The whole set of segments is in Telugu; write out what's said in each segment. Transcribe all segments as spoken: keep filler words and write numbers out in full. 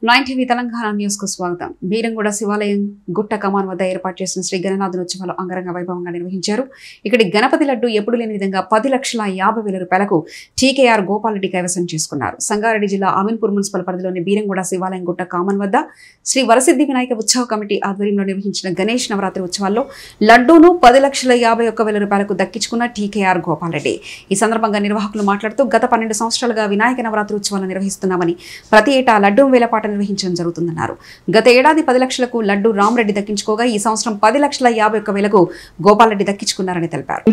నైన్ టీవీ తెలంగాణ న్యూస్ కు స్వాగతం. బీరంగూడ శివాలయం గుట్ట కమాన్ వద్ద ఏర్పాటు చేసిన శ్రీ గణనాథునోత్సవాలు అంగరంగ వైభవంగా నిర్వహించారు. ఇక్కడి గణపతి లడ్డు ఎప్పుడు లేని విధంగా పది లక్షల యాభై వేల రూపాయలకు టీకేఆర్ గోపాలరెడ్డి కైవసం చేసుకున్నారు. సంగారెడ్డి జిల్లా అమీన్పూర్ మున్సిపల్ పరిధిలోని బీరంగూడ శివాలయం గుట్ట కామన్ వద్ద శ్రీ వరసిద్ధి వినాయక ఉత్సవ కమిటీ ఆధ్వర్యంలో నిర్వహించిన గణేష్ నవరాత్రి ఉత్సవాల్లో లడ్డూను పది లక్షల యాభై ఒక్క వేల రూపాయలకు దక్కించుకున్న టీకేఆర్ గోపాలరెడ్డి. ఈ సందర్భంగా నిర్వాహకులు మాట్లాడుతూ గత పన్నెండు సంవత్సరాలుగా వినాయక నవరాత్రి ఉత్సవాలను నిర్వహిస్తున్నామని, ప్రతి ఏటా లడ్డూ వేలపాట నిర్వహించడం జరుగుతుందన్నారు. గత ఏడాది పది లక్షలకు లడ్డు రామరెడ్డి దక్కించుకోగా ఈ సంవత్సరం పది లక్షల యాభై ఒక్క వేలకు గోపాలరెడ్డి దక్కించుకున్నారని తెలిపారు.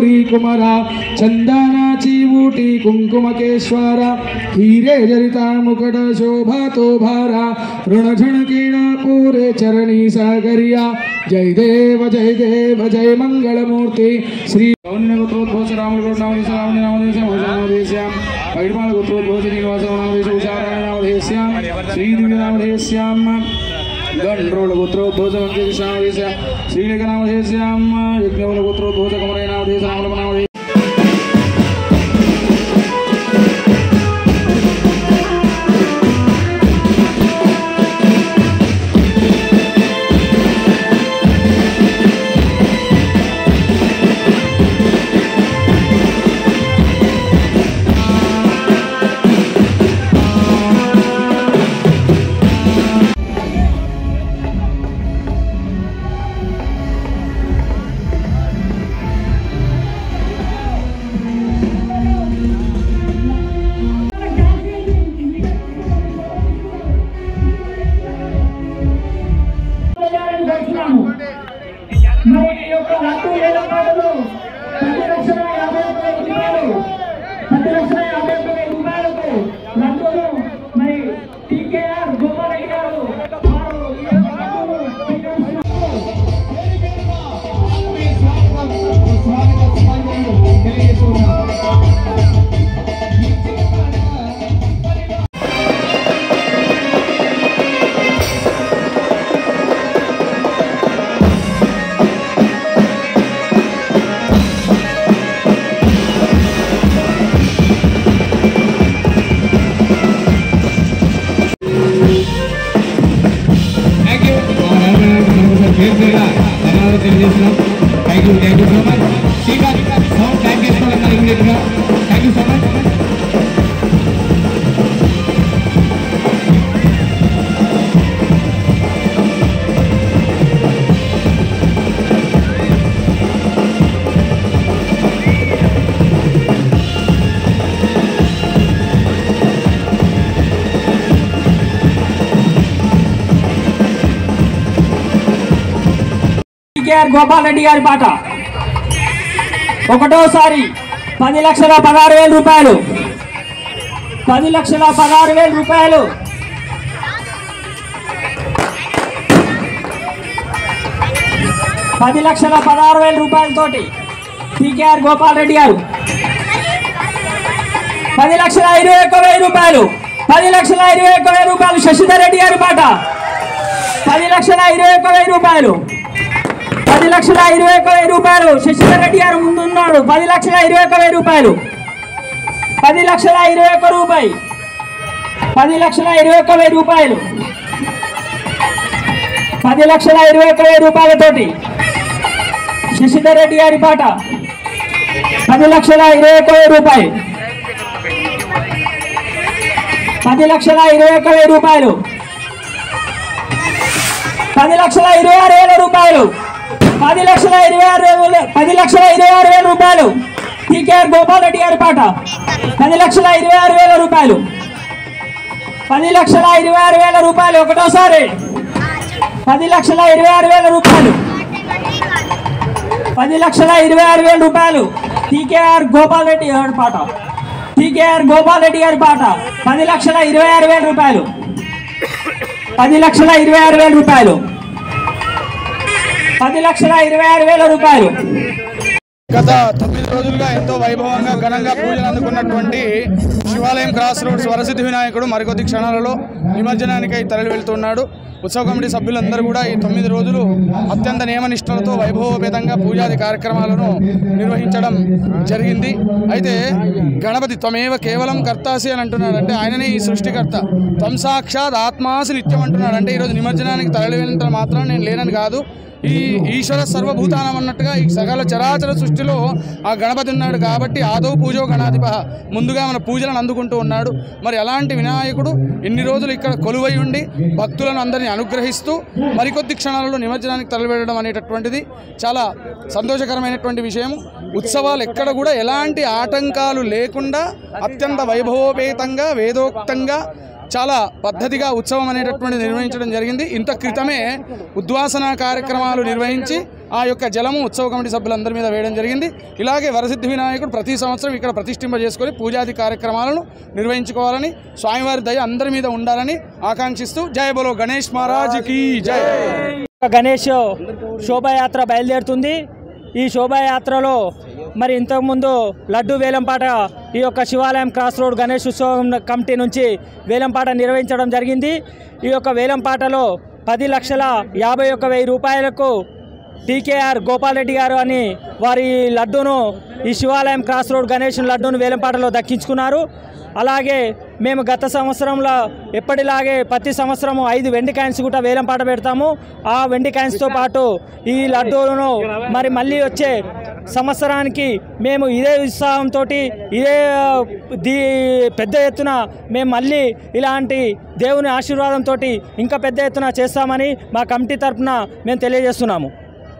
జై దేవ జయ దేవ జయ మంగళమూర్తి శ్రీ శ్రీదివ్యనామధేశ్యాం గండ్రోళగోత్రోద్భోజ వెంకటేశ్యాం శ్రీలేఖనామధేశ్యాం యజ్ఞవలగోత్రోద్భోజ కమలయనామధేశ్యామలమనామధే Thank you, thank you so much. Shika, sound thank you so much. Thank you so much. TKR Gopal Reddy గారి పాట ఒకటోసారి పది లక్షల పదహారు వేల రూపాయలు పది లక్షల పదహారు వేల రూపాయలు పది లక్షల పదహారు వేల రూపాయలతోటి టీకేఆర్ గోపాలరెడ్డి గారు పది లక్షల ఇరవై ఒక్క వెయ్యి రూపాయలు పది లక్షల ఇరవై ఒక్క వెయ్యి రూపాయలు శశిధర్ రెడ్డి గారి పాట పది లక్షల ఇరవై ఒక్క వెయ్యి రూపాయలు పది లక్షల ఇరవై ఒక్క వెయ్యి రూపాయలు శశిధర్ రెడ్డి గారు ముందున్నాడు. పది లక్షల ఇరవై ఒక్క వెయ్యి రూపాయలు పది లక్షల ఇరవై ఒక్క రూపాయి పది లక్షల ఇరవై ఒక్క వెయ్యి రూపాయలు పది లక్షల ఇరవై ఒక్క వెయ్యి రూపాయలతోటి శశిధర్ రెడ్డి గారి పాట పది లక్షల ఇరవై ఒక్క వెయ్యి రూపాయలు పది లక్షల ఇరవై ఒక్క వెయ్యి రూపాయలు పది లక్షల ఇరవై ఆరు వేల రూపాయలు పది లక్షల ఇరవై ఆరు వేల పది లక్షల ఇరవై ఆరు వేల రూపాయలు టీకేఆర్ గోపాలరెడ్డి గారి పాట పది లక్షల ఇరవై ఆరు వేల రూపాయలు పది లక్షల ఇరవై ఆరు వేల రూపాయలు ఒకటోసారి పది లక్షల ఇరవై ఆరు వేల రూపాయలు పది లక్షల ఇరవై ఆరు వేల రూపాయలు టీకేఆర్ గోపాలరెడ్డి గారి పాట టీకేఆర్ గోపాలరెడ్డి గారి పాట పది లక్షల ఇరవై ఆరు వేల రూపాయలు పది లక్షల ఇరవై ఆరు వేల రూపాయలు పది లక్షల ఇరవై ఆరు వేల రూపాయలు గత తొమ్మిది రోజులుగా ఎంతో వైభవంగా ఘనంగా పూజలు అందుకున్నటువంటి శివాలయం క్రాస్ రోడ్స్ వరసిద్ధి వినాయకుడు మరికొద్ది క్షణాలలో నిమజ్జనానికై తరలి వెళ్తున్నాడు. ఉత్సవ కమిటీ సభ్యులందరూ కూడా ఈ తొమ్మిది రోజులు అత్యంత నియమనిష్టలతో వైభవోపేతంగా పూజాది కార్యక్రమాలను నిర్వహించడం జరిగింది. అయితే గణపతి త్వమేవ కేవలం కర్తాసి అని అంటున్నాడు, అంటే ఆయననే ఈ సృష్టికర్త. త్వం సాక్షాత్ ఆత్మాసి నిత్యం అంటున్నాడు, అంటే ఈరోజు నిమజ్జనానికి తరలి వెళ్ళినంత మాత్రం నేను లేనని కాదు, ఈ ఈశ్వర సర్వభూతానం అన్నట్టుగా ఈ సకల చరాచర సృష్టిలో ఆ గణపతి ఉన్నాడు. కాబట్టి ఆదౌ పూజో గణాధిప, ముందుగా మన పూజలను అందుకుంటూ ఉన్నాడు. మరి అలాంటి వినాయకుడు ఇన్ని రోజులు ఇక్కడ కొలువై ఉండి భక్తులను అందరినీ అనుగ్రహిస్తూ మరికొద్ది క్షణాలలో నిమజ్జనానికి తరలివెళ్ళడం అనేటటువంటిది చాలా సంతోషకరమైనటువంటి విషయం. ఉత్సవాలు ఎక్కడ కూడా ఎలాంటి ఆటంకాలు లేకుండా అత్యంత వైభవోపేతంగా వేదోక్తంగా చాలా పద్ధతిగా ఉత్సవం అనేటటువంటిది నిర్వహించడం జరిగింది. ఇంత క్రితమే ఉద్వాసన కార్యక్రమాలు నిర్వహించి ఆ యొక్క జలము ఉత్సవ కమిటీ సభ్యులందరి మీద వేయడం జరిగింది. ఇలాగే వరసిద్ధి వినాయకుడు ప్రతి సంవత్సరం ఇక్కడ ప్రతిష్ఠింపజేసుకొని పూజాది కార్యక్రమాలను నిర్వహించుకోవాలని, స్వామివారి దయ అందరి మీద ఉండాలని ఆకాంక్షిస్తూ జయ బోలో గణేష్ మహారాజ్కి జై. గణేష్ శోభాయాత్ర బయలుదేరుతుంది. ఈ శోభాయాత్రలో మరి ఇంతకుముందు లడ్డు వేలంపాట ఈ యొక్క శివాలయం క్రాస్ రోడ్ గణేష్ ఉత్సవం కమిటీ నుంచి వేలంపాట నిర్వహించడం జరిగింది. ఈ యొక్క వేలంపాటలో పది లక్షల యాభై ఒక్క వెయ్యి రూపాయలకు టీకేఆర్ గోపాల్ రెడ్డి గారు అని వారి లడ్డూను ఈ శివాలయం క్రాస్ రోడ్ గణేష్ లడ్డూను వేలంపాటలో దక్కించుకున్నారు. అలాగే మేము గత సంవత్సరంలో ఎప్పటిలాగే ప్రతి సంవత్సరము ఐదు వెండి కాయిన్స్ కూడా వేలంపాట పెడతాము. ఆ వెండి కాయిన్స్తో పాటు ఈ లడ్డూలను మరి మళ్ళీ వచ్చే సంవత్సరానికి మేము ఇదే ఉత్సాహంతో ఇదే దీ పెద్ద ఎత్తున మేము మళ్ళీ ఇలాంటి దేవుని ఆశీర్వాదంతో ఇంకా పెద్ద ఎత్తున చేస్తామని మా కమిటీ తరఫున మేము తెలియజేస్తున్నాము.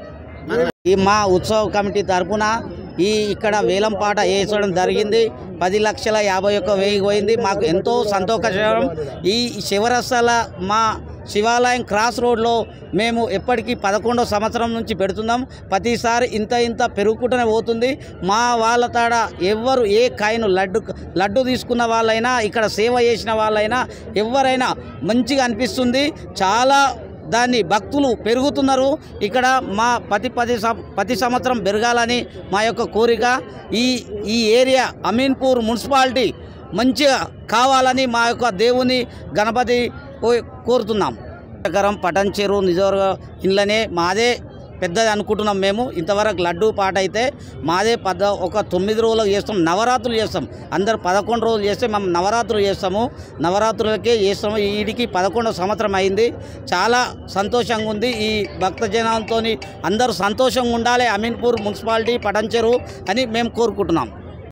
ఈ మా ఉత్సవ కమిటీ తరఫున ఈ ఇక్కడ వేలంపాట వేసడం జరిగింది. పది లక్షల యాభై ఒక్క వెయ్యి పోయింది. మాకు ఎంతో సంతోషకరం. ఈ శివరసాల మా శివాలయం క్రాస్ రోడ్లో మేము ఎప్పటికీ పదకొండో సంవత్సరం నుంచి పెడుతున్నాం. ప్రతిసారి ఇంత ఇంత పెరుగుకుంటూనే పోతుంది. మా వాళ్ళ తాడ ఎవరు ఏ కాయను లడ్డు లడ్డు తీసుకున్న వాళ్ళైనా ఇక్కడ సేవ చేసిన వాళ్ళైనా ఎవరైనా మంచిగా అనిపిస్తుంది. చాలా దాన్ని భక్తులు పెరుగుతున్నారు. ఇక్కడ మా ప్రతి పది ప్రతి సంవత్సరం పెరగాలని మా యొక్క కోరిక. ఈ ఈ ఏరియా అమీన్పూర్ మున్సిపాలిటీ మంచిగా కావాలని మా యొక్క దేవుని గణపతి కోరుతున్నాం. పటన్ చెరువు నిజవర్గ ఇళ్ళనే మాదే పెద్దది అనుకుంటున్నాం. మేము ఇంతవరకు లడ్డూ పాట అయితే మాదే పద ఒక తొమ్మిది రోజులకు చేస్తాం. నవరాత్రులు చేస్తాం. అందరు పదకొండు రోజులు చేస్తే మేము నవరాత్రులు చేస్తాము. నవరాత్రులకే చేస్తాము. వీడికి పదకొండవ సంవత్సరం అయింది. చాలా సంతోషంగా ఉంది. ఈ భక్తజనంతో అందరూ సంతోషంగా ఉండాలి అమీన్పూర్ మున్సిపాలిటీ పటన్ చెరువు అని మేము కోరుకుంటున్నాం.